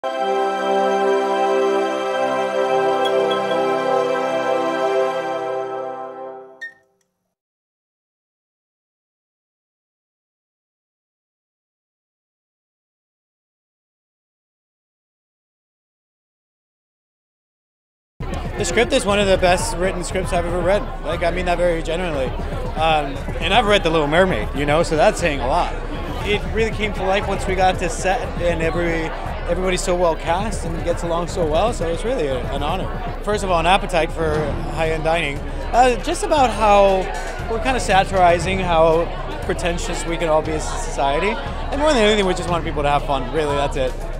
The script is one of the best written scripts I've ever read. Like, I mean that very genuinely. And I've read The Little Mermaid, you know, so that's saying a lot. It really came to life once we got to set, and everybody's so well cast and gets along so well, so it's really an honor. First of all, an appetite for high-end dining. Just about how we're kind of satirizing how pretentious we can all be as a society. And more than anything, we just want people to have fun. Really, that's it.